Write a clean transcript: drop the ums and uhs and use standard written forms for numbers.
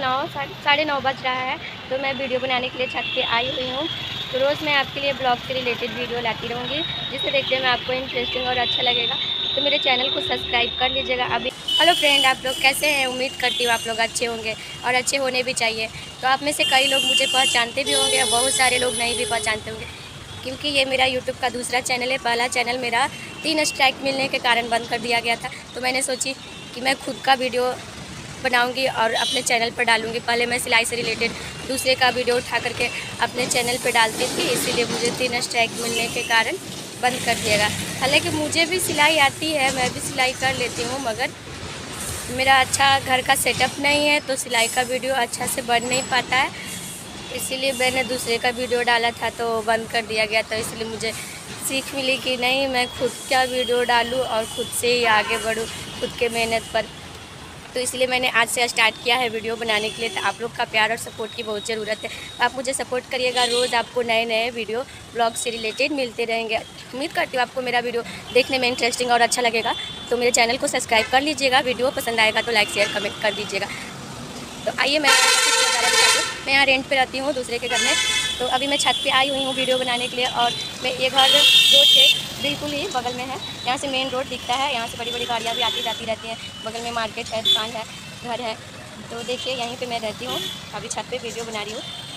साढ़े 9 बज रहा है। तो मैं वीडियो बनाने के लिए छत पे आई हुई हूँ। तो रोज़ मैं आपके लिए ब्लॉग से रिलेटेड वीडियो लाती रहूँगी, जिसे देखने में आपको इंटरेस्टिंग और अच्छा लगेगा। तो मेरे चैनल को सब्सक्राइब कर लीजिएगा अभी। हेलो फ्रेंड, आप लोग कैसे हैं? उम्मीद करती हूँ आप लोग अच्छे होंगे और अच्छे होने भी चाहिए। तो आप में से कई लोग मुझे पहचानते भी होंगे और बहुत सारे लोग नहीं भी पहचानते होंगे, क्योंकि ये मेरा यूट्यूब का दूसरा चैनल है। पहला चैनल मेरा 3 स्ट्राइक मिलने के कारण बंद कर दिया गया था। तो मैंने सोची कि मैं खुद का वीडियो बनाऊंगी और अपने चैनल पर डालूंगी। पहले मैं सिलाई से रिलेटेड दूसरे का वीडियो उठा करके अपने चैनल पर डालती थी, इसीलिए मुझे 3 स्ट्राइक मिलने के कारण बंद कर दिएगा। हालांकि मुझे भी सिलाई आती है, मैं भी सिलाई कर लेती हूँ, मगर मेरा अच्छा घर का सेटअप नहीं है, तो सिलाई का वीडियो अच्छा से बन नहीं पाता है। इसीलिए मैंने दूसरे का वीडियो डाला था तो बंद कर दिया गया। तो इसलिए मुझे सीख मिली कि नहीं, मैं खुद का वीडियो डालूँ और ख़ुद से ही आगे बढ़ूँ, खुद के मेहनत पर। तो इसलिए मैंने आज से स्टार्ट किया है वीडियो बनाने के लिए। तो आप लोग का प्यार और सपोर्ट की बहुत ज़रूरत है। तो आप मुझे सपोर्ट करिएगा, रोज़ आपको नए नए वीडियो ब्लॉग से रिलेटेड मिलते रहेंगे। उम्मीद करती हूँ आपको मेरा वीडियो देखने में इंटरेस्टिंग और अच्छा लगेगा। तो मेरे चैनल को सब्सक्राइब कर लीजिएगा, वीडियो पसंद आएगा तो लाइक शेयर कमेंट कर दीजिएगा। तो आइए मैं यहाँ रेंट पे रहती हूँ दूसरे के घर में। तो अभी मैं छत पे आई हुई हूँ वीडियो बनाने के लिए। और मैं ये घर रोड के बिल्कुल ही बगल में है। यहाँ से मेन रोड दिखता है, यहाँ से बड़ी बड़ी गाड़ियाँ भी आती जाती रहती हैं। बगल में मार्केट है, दुकान है, घर है। तो देखिए यहीं पे मैं रहती हूँ, अभी छत पे वीडियो बना रही हूँ।